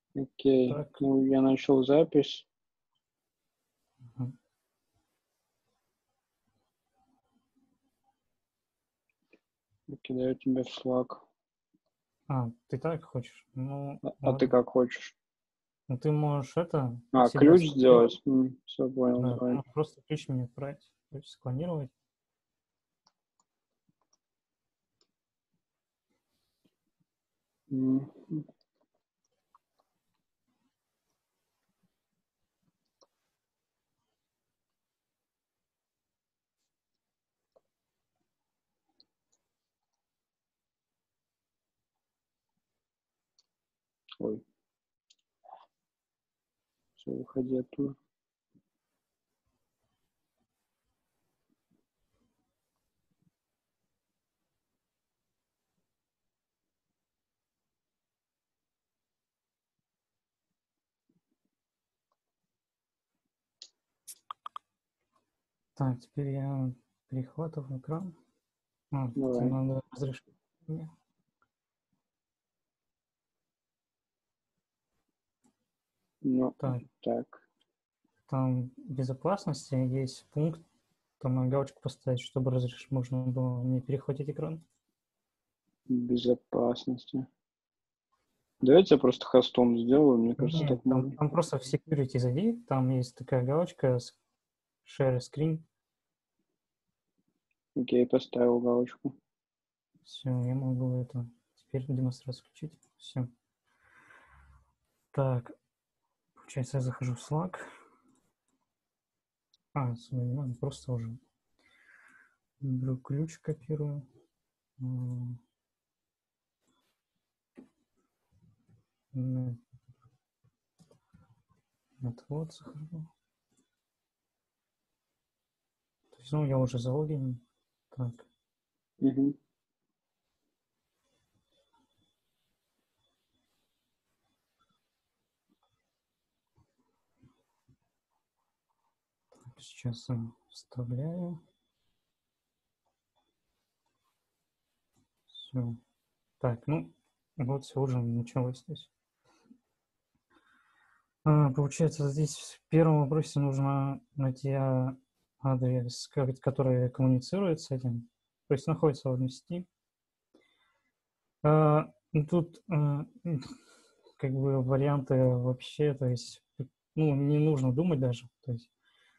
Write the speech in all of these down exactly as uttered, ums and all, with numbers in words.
Окей, Так. ну я начал запись. Мгм. Кидаю тебе в Slack. А, ты так хочешь? Ну, А, а ты ладно. как хочешь? Ну, ты можешь это, А, себя ключ склонировать. сделать? М, все понял, Да, ты давай. можешь просто ключ мне отправить. То есть склонировать. М, Ой, все, выходи оттуда. Так, теперь я перехватываю экран. А, тебе Давай. надо разрешение. Ну, Так, так, там в безопасности есть пункт, там надо галочку поставить, чтобы разрешить, можно было мне перехватить экран. безопасности. Давайте я просто хостом сделаю, мне кажется, Нет, так там, можно. там просто в security зайди, там есть такая галочка share screen. Окей, поставил галочку. Все, я могу это теперь демонстрацию включить. Все. Так, получается, я захожу в Slack. А, смотри, ладно, просто уже беру ключ, копирую. Это вот захожу. То есть, ну, я уже залогин. Так. Угу. Так, сейчас вставляю. Все. Так, ну, вот все уже началось здесь. А, получается, здесь в первом вопросе нужно найти адрес, который коммуницирует с этим. То есть находится в одной сети. А, тут а, как бы варианты вообще, то есть, ну, не нужно думать даже. То есть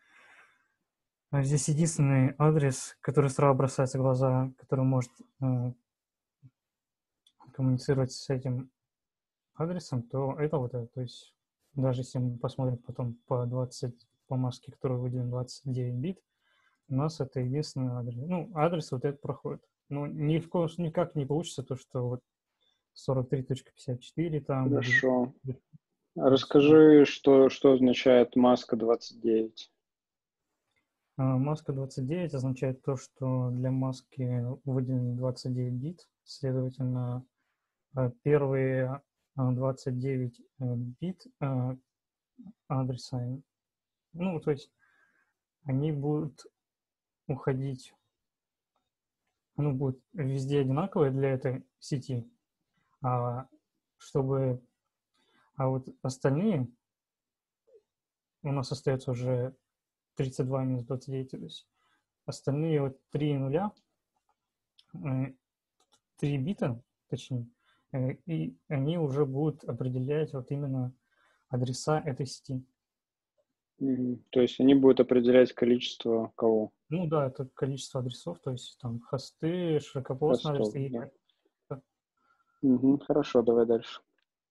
здесь единственный адрес, который сразу бросается в глаза, который может а, коммуницировать с этим адресом, то это вот это. То есть даже если мы посмотрим потом по двадцать, по маске, который выделен двадцать девять бит, у нас это единственный адрес. Ну, адрес вот этот проходит. Но ни в коем никак не получится то, что вот сорок три точка пятьдесят четыре там. Хорошо. То есть, да. Расскажи, что, что означает маска двадцать девять. А, маска двадцать девять означает то, что для маски выделено двадцать девять бит, следовательно, а, первые а, двадцать девять а, бит а, адреса, ну, то есть они будут уходить, ну, будет везде одинаковые для этой сети, а чтобы, а вот остальные у нас остается уже тридцать два минус двадцать девять, то есть остальные вот три нуля, э, три бита, точнее, э, и они уже будут определять вот именно адреса этой сети. Угу. То есть они будут определять количество кого? Ну да, это количество адресов, то есть там хосты, широкополосный адрес Хостов, и да. Угу. Хорошо, давай дальше.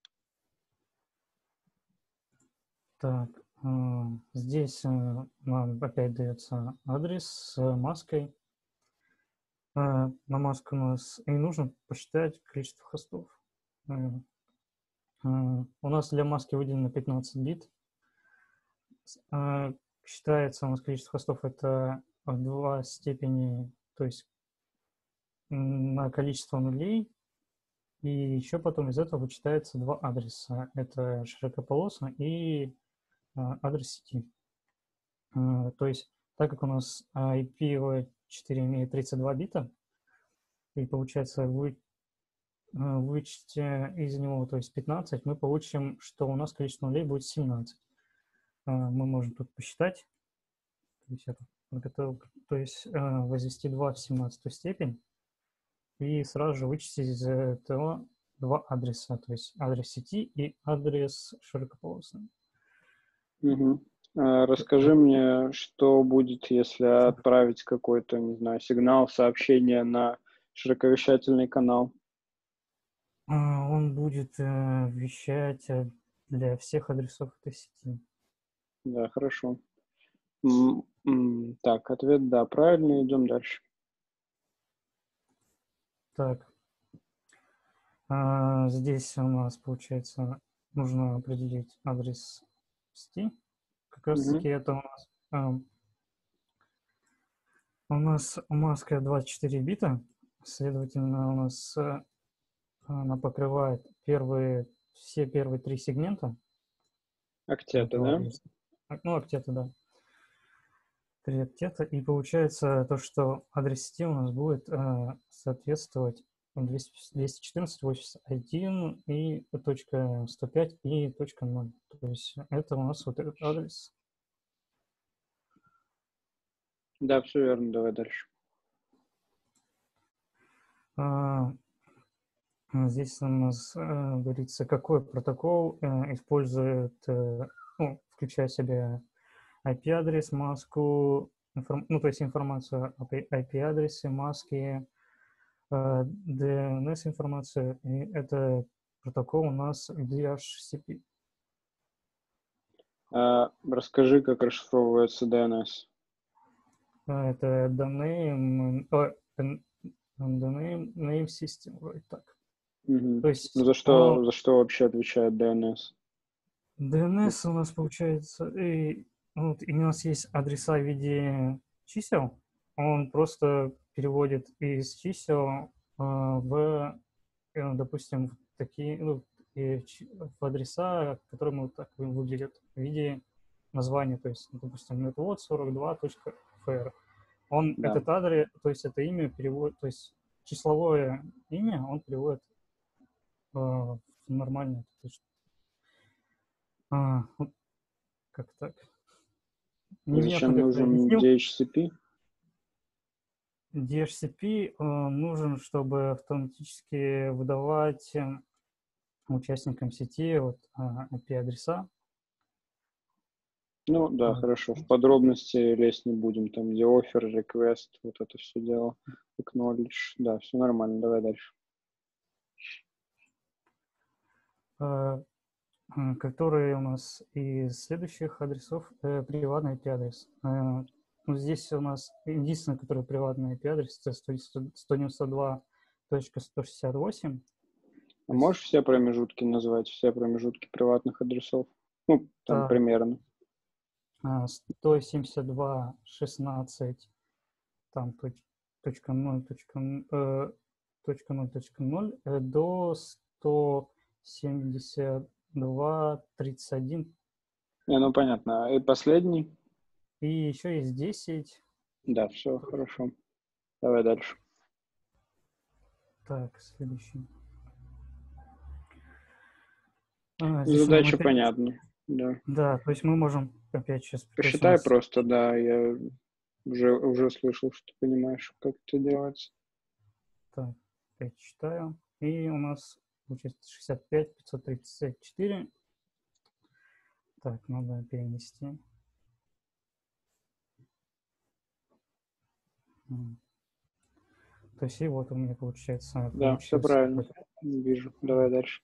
так, здесь нам опять дается адрес с маской. На маску у нас и нужно посчитать количество хостов. У нас для маски выделено пятнадцать бит. Считается у нас количество хостов это в два степени, то есть на количество нулей. И еще потом из этого вычитается два адреса. Это широкополосный и адрес сети. То есть, так как у нас ай пи ви четыре имеет тридцать два бита, и получается будет вычтя из него, то есть пятнадцать, мы получим, что у нас количество нулей будет семнадцать. Мы можем тут посчитать. То есть, это, то есть возвести два в семнадцатую степень и сразу же вычесть из этого два адреса, то есть адрес сети и адрес широкополосный. Угу. А, расскажи мне, что будет, если отправить какой-то, не знаю, сигнал, сообщение на широковещательный канал? Он будет вещать для всех адресов этой сети. Да, хорошо. М-м, так, ответ да, правильно, идем дальше. Так, а, здесь у нас, получается, нужно определить адрес сети. Как раз таки Угу. это у нас, а, у нас маска двадцать четыре бита, следовательно, у нас а, она покрывает первые, все первые три сегмента. Октеты, да? Адреса. Ну, октеты, да. Три октета. И получается то, что адрес сети у нас будет а, соответствовать двести четырнадцать восемьдесят один и точка сто пять и точка ноль. То есть это у нас вот этот адрес. Да, все верно, давай дальше. А, здесь у нас а, говорится, какой протокол а, использует, а, ну, включая в себя ай пи-адрес, маску, информ... ну, то есть информацию об ай пи-адресе, маске, ди эн эс-информацию, и это протокол у нас ди эйч си пи. А, расскажи, как расшифровывается ди эн эс. Это domain, о, domain name system, вроде так. Угу. То есть Ну, за что, он, за что вообще отвечает ди эн эс? ди эн эс у нас получается, и, вот, и у нас есть адреса в виде чисел, он просто переводит из чисел в, допустим, такие, ну, в адреса, которые вот так выглядят в виде названия, то есть, допустим, netwod сорок два точка эф эр. Он Да. этот адрес, то есть это имя переводит, то есть числовое имя он переводит э, в нормальное. То есть, а, вот как так? Невнятно Зачем как-то нужен объяснил. ди эйч си пи? ди эйч си пи э, нужен, чтобы автоматически выдавать участникам сети вот, ай пи-адреса. Ну, да, хорошо. В подробности лезть не будем. Там, где offer, request, вот это все дело. Acknowledge. Да, все нормально. Давай дальше. Э, которые у нас из следующих адресов э, приватный ай пи-адрес. Э, ну, здесь у нас единственный, который приватный ай пи-адрес, это сто девяносто два точка сто шестьдесят восемь. А можешь все промежутки назвать, все промежутки приватных адресов? Ну, там Да, примерно. сто семьдесят два шестнадцать, там точка ноль, точка, э, точка ноль, точка ноль э, до сто семьдесят два тридцать один. Не, ну понятно. И последний? И еще есть десять. Да, все, хорошо. Давай дальше. Так, следующий. А, Задача понятна. Да. Да, то есть мы можем опять сейчас... Посчитай нас... просто, да, я уже, уже слышал, что ты понимаешь, как это делается. Так, опять читаю. И у нас получается шестьдесят пять пятьсот тридцать четыре. Так, надо перенести. То есть и вот у меня получается... Да, все правильно. Вижу. Давай дальше.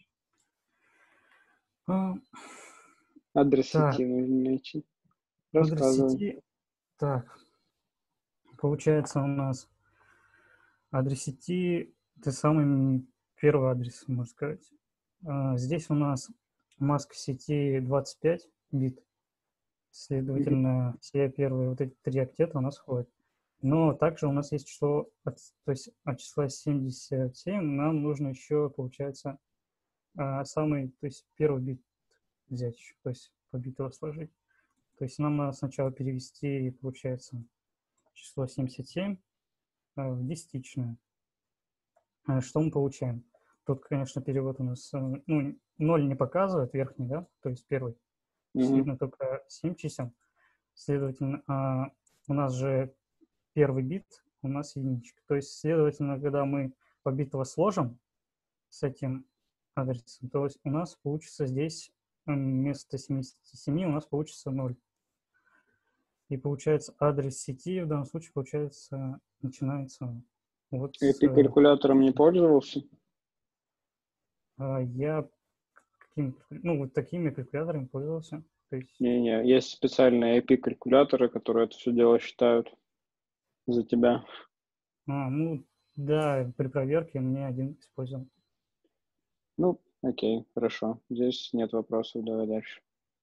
А, Адрес так, сети нужно найти. адрес Рассказывай. сети. Так, получается у нас адрес сети, это самый первый адрес, можно сказать. А, здесь у нас маска сети двадцать пять бит. Следовательно, mm-hmm. все первые вот эти три октета у нас входят. Но также у нас есть число, от, то есть от числа семьдесят семь нам нужно еще, получается, самый, то есть первый бит взять, то есть по биту сложить. То есть нам надо сначала перевести, получается, число семьдесят семь в десятичное. Что мы получаем? тут, конечно, перевод у нас, э, ну, ноль не показывает, верхний, да, то есть первый. Мгм. Видно только семь чисел. Следовательно, а, у нас же первый бит у нас единичка. То есть, следовательно, когда мы по битово сложим с этим адресом, то есть у нас получится здесь вместо семидесяти семи у нас получится ноль. И получается адрес сети в данном случае получается начинается вот И с... ты калькулятором не пользовался? а, Я каким, ну, вот такими калькуляторами пользовался. То есть, Не-не, есть специальные ай пи-калькуляторы, которые это все дело считают за тебя. а, ну, да, при проверке мне один использовал. Ну, окей, хорошо. Здесь нет вопросов, давай дальше.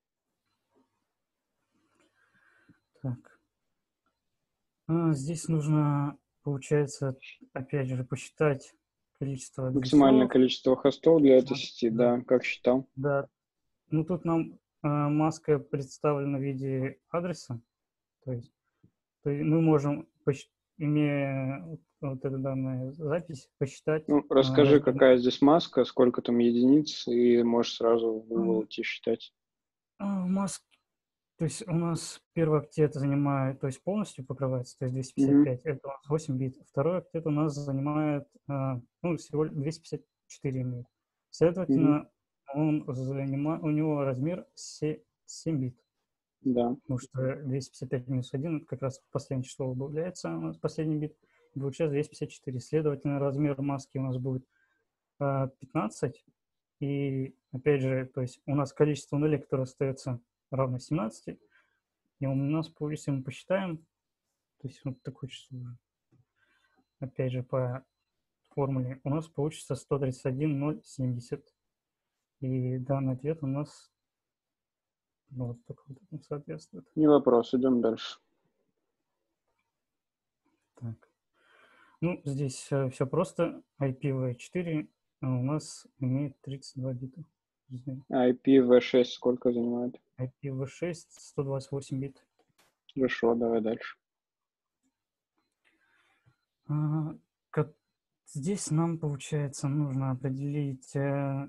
Так. А, здесь нужно, получается, опять же, посчитать количество Максимальное адресов. количество хостов для этой Да, сети, да, да, как считал? да. Ну, тут нам а, маска представлена в виде адреса. То есть, то есть мы можем, посч- имея вот, вот эту данную запись, посчитать Ну, а, расскажи, размер. какая здесь маска, сколько там единиц, и можешь сразу в Google идти считать. А, маск, то есть у нас первый октет занимает, то есть полностью покрывается, то есть двести пятьдесят Угу, пять, это у нас восемь бит. Второй октет у нас занимает, а, ну, всего двести пятьдесят четыре имеет. угу, Следовательно, он занима, у него размер семь бит. да. Потому что двести пятьдесят пять минус один, это как раз последнее число убавляется, у нас последний бит, и получается двести пятьдесят четыре. Следовательно, размер маски у нас будет а, пятнадцать. И опять же, то есть у нас количество нулей, которое остается, равно семнадцати. И у нас, если мы посчитаем, то есть вот такое число, опять же, по формуле, у нас получится сто тридцать один ноль семьдесят. И данный ответ у нас, ну, вот только вот этому соответствует. Не вопрос, идем дальше. Так. Ну, здесь э, все просто. ай пи ви четыре у нас имеет тридцать два бита. ай пи ви шесть сколько занимает? ай пи ви шесть сто двадцать восемь бит. Хорошо, давай дальше. А, как, здесь нам, получается, нужно определить... Э,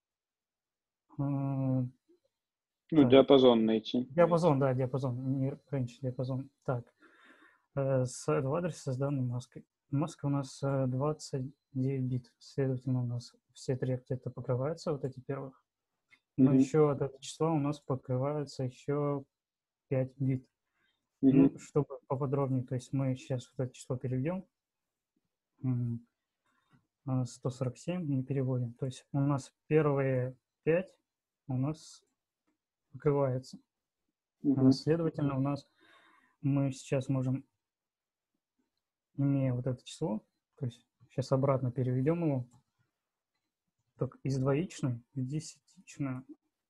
э, Ну, так, диапазон найти. диапазон, да, диапазон, не range, диапазон. Так, э, с этого адреса с данной маской. Маска у нас э, двадцать девять бит. Следовательно, у нас все три октета покрываются, вот эти первых. Но Угу, еще от этого числа у нас покрывается еще пять бит. угу, Ну, чтобы поподробнее, то есть мы сейчас вот это число переведем. сто сорок семь не переводим. То есть у нас первые пять у нас покрывается. угу, Следовательно, у нас мы сейчас можем, имея вот это число, то есть сейчас обратно переведем его, только из двоичной в десятичную.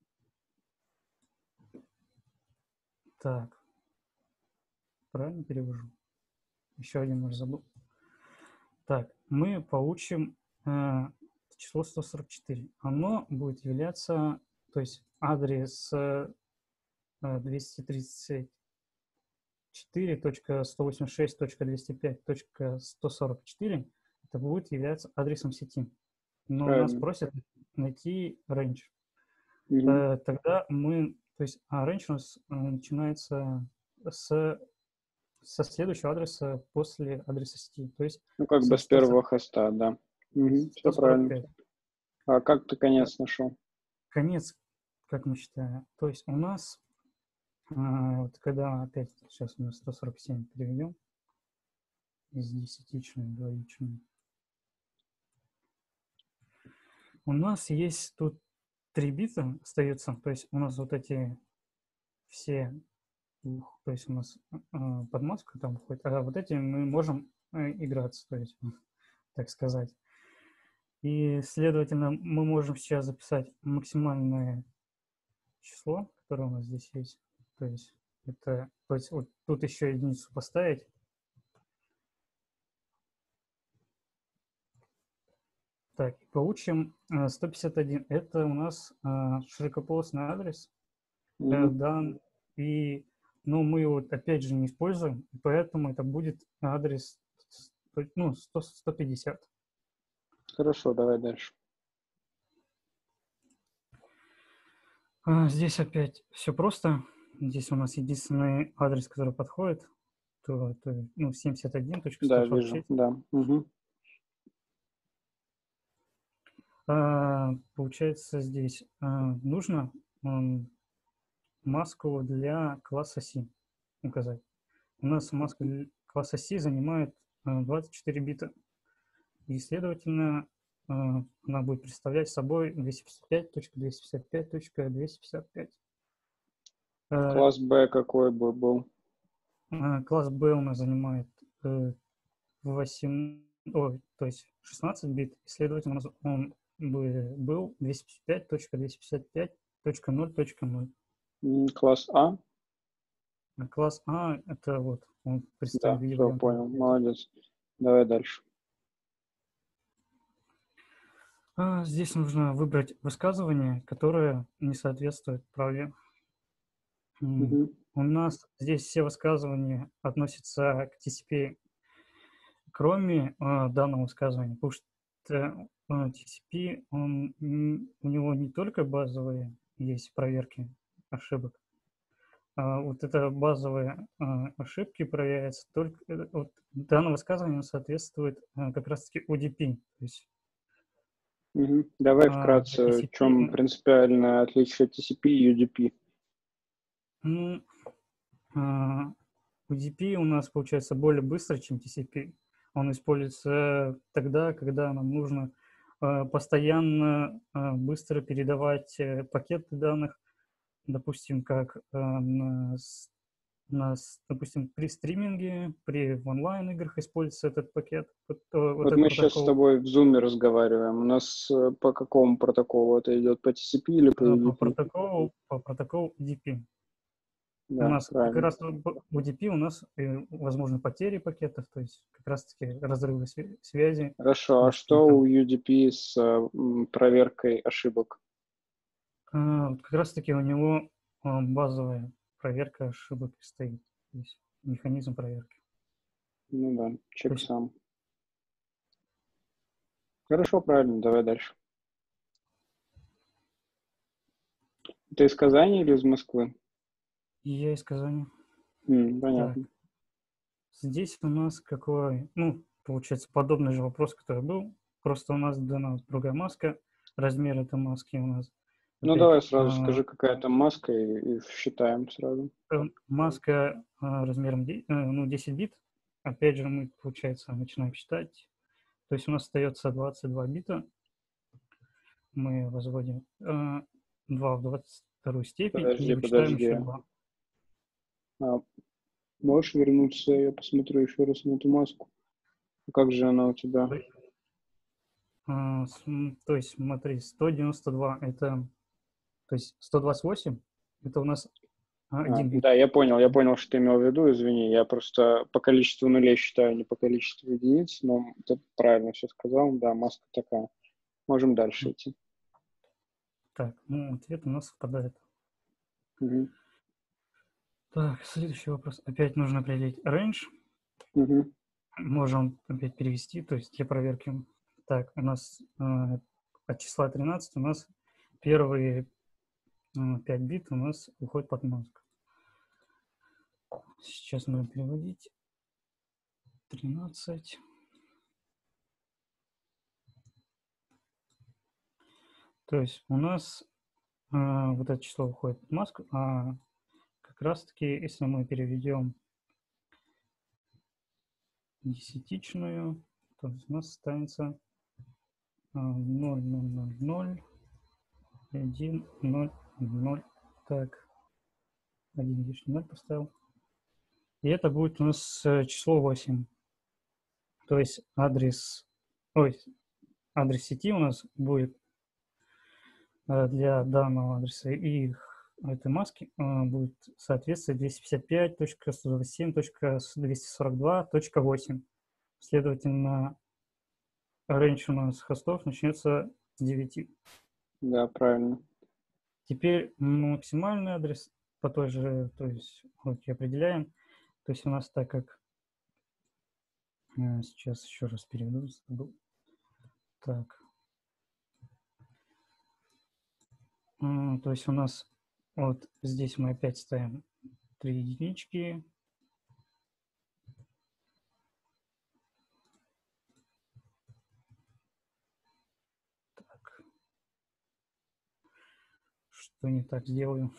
Так, правильно перевожу? Еще один уже забыл. Так, мы получим э, число сто сорок четыре. Оно будет являться, то есть адрес э, двести тридцать четыре точка сто восемьдесят шесть точка двести пять точка сто сорок четыре это будет являться адресом сети. Но нас правильно. просят найти range. Угу. Э, тогда мы, то есть, а range у нас э, начинается с, со следующего адреса после адреса сети. То есть Ну, как бы со с первого хоста, да. Угу, все сто сорок правильно. пять. А как ты Э, конец нашел? Конец, как мы считаем, то есть у нас, э, вот когда опять, сейчас у нас сто сорок семь переведем из десятичной в двоичную. У нас есть тут три бита остается, то есть у нас вот эти все, то есть у нас э, подмазка там входит, а вот эти мы можем э, играться, то есть, так сказать. И, следовательно, мы можем сейчас записать максимальное число, которое у нас здесь есть. То есть это, то есть вот тут еще единицу поставить. Так, получим э, сто пятьдесят один. Это у нас э, широкополосный адрес. Э, Угу. да, и, ну, мы его опять же не используем, поэтому это будет адрес, ну, сто, сто пятьдесят. Хорошо, давай дальше. А, здесь опять все просто. Здесь у нас единственный адрес, который подходит, то это ну, семьдесят один точка сто Да, сорок вижу, шесть. да. Угу. А, получается, здесь а, нужно м, маску для класса C указать. У нас маска для класса C занимает а, двадцать четыре бита. И, следовательно, а, она будет представлять собой двести пятьдесят пять точка двести пятьдесят пять точка двести пятьдесят пять. А, Класс Б какой бы был? а, класс B у нас занимает э, восемь, ой, то есть шестнадцать бит, и, следовательно, у нас он бы был двести пятьдесят пять точка двести пятьдесят пять точка ноль точка ноль. М, Класс А? А класс А это вот он представлен Да, в виде все, варианта. понял, молодец. Давай дальше. А, здесь нужно выбрать высказывание, которое не соответствует праве. М, Угу. У нас здесь все высказывания относятся к ти си пи, кроме а, данного высказывания, потому что а, ти си пи, он, м, у него не только базовые есть проверки ошибок, а вот это базовые а, ошибки проверяются только, э, вот данное высказывание соответствует а, как раз-таки о ди пи, то есть Угу. Давай а, для вкратце, в ти си пи, чем принципиальное отличие ти си пи и ю ди пи? ну, а, о ди пи у нас получается более быстро, чем ти си пи. Он используется тогда, когда нам нужно э, постоянно э, быстро передавать э, пакеты данных, допустим, как э, на, с- на с- допустим, при стриминге, при в онлайн-играх используется этот пакет, вот, э, вот Вот этот мы сейчас с протокол. тобой в зуме разговариваем. У нас э, по какому протоколу это идет? По ти си пи или по Э, по ю ди пи? протоколу, по протоколу о ди пи. У Да, нас как правильно. раз в о ди пи у нас э, возможны потери пакетов, то есть как раз-таки разрывы сви- связи, Хорошо, а допустим, что там. у ю ди пи с э, м, проверкой ошибок? А, вот как раз-таки у него а, базовая проверка ошибок стоит, то есть механизм проверки. Ну да, То чек есть сам. Хорошо, правильно, давай дальше. Ты из Казани или из Москвы? я из Казани. М, Так, понятно. здесь у нас какой, ну, получается, подобный же вопрос, который был, просто у нас дана другая маска, размер этой маски у нас Ну опять давай сразу а, скажи, какая там маска, и, и считаем сразу. э, маска а, размером де- э, ну, десять бит, опять же мы, получается, начинаем считать, то есть у нас остается двадцать два бита, мы возводим э, два в двадцать вторую степень и Подожди, вычитаем еще подожди. два. А, можешь вернуться, я посмотрю еще раз на эту маску. Как же она у тебя? То есть, а, см- то есть, смотри, сто девяносто два это, то есть сто двадцать восемь это у нас а, А, один бит. да, я понял, я понял, что ты имел в виду, извини, я просто по количеству нулей считаю, не по количеству единиц, но ты правильно все сказал, да, маска такая. Можем дальше идти. Так, ну, ответ у нас совпадает. Угу. Так, следующий вопрос. Опять нужно определить range. Угу. Можем опять перевести, то есть для проверки. Так, у нас э, от числа тринадцать у нас первые э, пять бит у нас уходят под мозг. Сейчас будем переводить. тринадцать. То есть у нас э, вот это число уходит под маску, а как раз-таки, если мы переведем десятичную, то у нас останется э, ноль, ноль, ноль, ноль, один, ноль, ноль. Так, один лишний ноль поставил. И это будет у нас э, число восемь. То есть адрес, ой, адрес сети у нас будет э, для данного адреса и этой маски э, будет соответствовать двести пятьдесят пять точка сто двадцать семь точка двести сорок два точка восемь. Следовательно, range у нас хостов начнется с девяти. Да, правильно. Теперь максимальный адрес по той же, то есть вот определяем. То есть у нас так как э, сейчас еще раз переведу, забыл. Так, М, то есть у нас Вот здесь мы опять ставим три единички. Так. Что не так сделаю?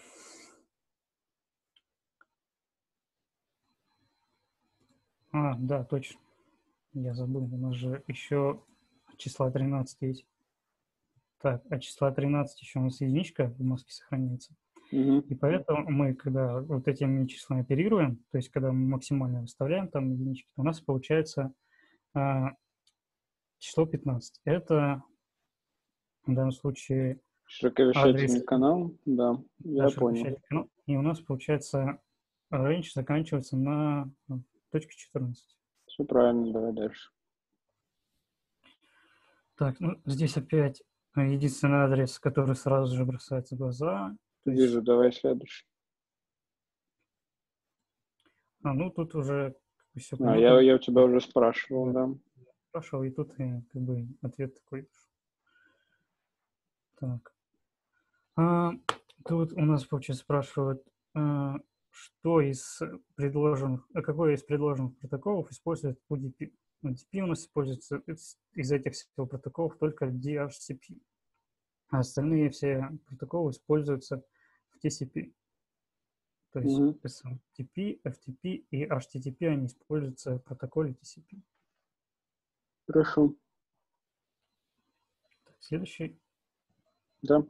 А, да, точно. Я забыл, у нас же еще числа тринадцать есть. Так, а числа тринадцать еще у нас единичка в маске сохраняется. Угу. И поэтому мы, когда вот этими числами оперируем, то есть когда мы максимально выставляем там единички, то у нас получается а, число пятнадцать. Это в данном случае Широковещательный адрес канал, да, я понял. канала. И у нас получается range заканчивается на точке четырнадцать. Все правильно, давай дальше. Так, ну здесь опять единственный адрес, который сразу же бросается в глаза. Вижу, есть... давай следующий. А, ну тут уже все а, я, я у тебя уже спрашивал, да. да. Спрашивал, и тут как бы ответ такой. Так. А, тут у нас, получается, спрашивают, а, что из предложенных, какой из предложенных протоколов использует ю ди пи. ю ди пи у нас используется из этих всех протоколов только ди эйч си пи, а остальные все протоколы используются в ти си пи. То есть mm-hmm. эс эм ти пи, эф ти пи и эйч ти ти пи, они используются в протоколе ти си пи. Хорошо. Так, следующий. Да.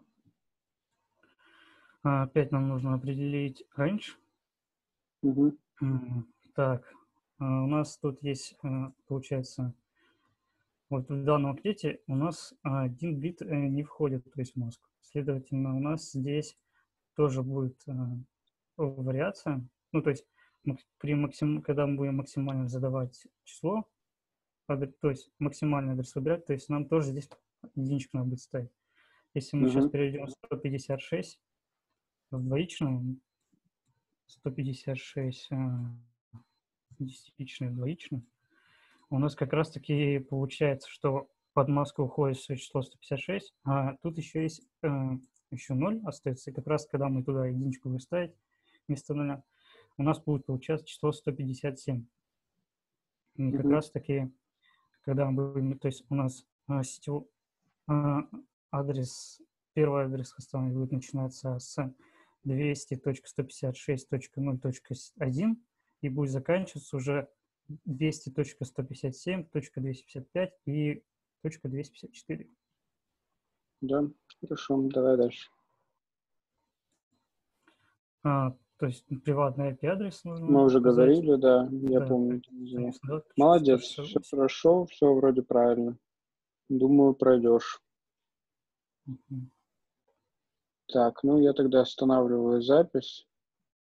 А, опять нам нужно определить range. Угу. Так, у нас тут есть, получается, вот в данном ответе у нас один бит не входит, то есть в маску. Следовательно, у нас здесь тоже будет вариация. Ну, то есть, при максим... когда мы будем максимально задавать число, то есть максимальный адрес выбирать, то есть нам тоже здесь единичку надо будет ставить. Если мы uh-huh. сейчас перейдем сто пятьдесят шесть в двоичную, сто пятьдесят шесть десятичную двоичную, у нас как раз-таки получается, что под маску уходит все число сто пятьдесят шесть, а тут еще есть э, еще ноль остается, и как раз когда мы туда единичку будем ставить вместо нуля, у нас будет получаться число сто пятьдесят семь. И mm-hmm. как раз-таки, когда мы будем, то есть у нас э, сетевой э, адрес, первый адрес хоста будет начинаться с двести точка сто пятьдесят шесть точка ноль точка один и будет заканчиваться уже двести точка сто пятьдесят семь точка двести пятьдесят пять и точка двести пятьдесят четыре. Да, хорошо, давай дальше. А, то есть приватный ай пи-адрес нужно Мы уже указать. говорили, да, я да, помню. конечно, да, молодец, все хорошо, все вроде правильно. Думаю, пройдешь. Uh-huh. Так, ну я тогда останавливаю запись.